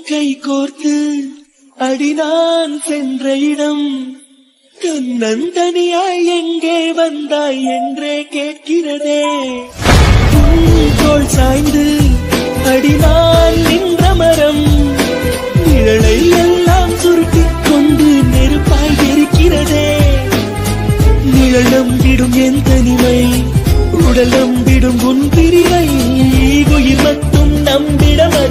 கை கோர்த்து அடி நான் சென்ற இடம் தன்னந்தனியாய் எங்கே வந்தாய் என்றே கேட்கிறதே. தோள் சாய்ந்து அடி நான் நின்ற மரம் நிழலை எல்லாம் சுருட்டிக் கொண்டு நெருப்பாய் இருக்கிறதே. நிழலம் விடும் என் தனிமை உடலம் விடும் உன் பிரிவை உயிர் மட்டும் நம்பிட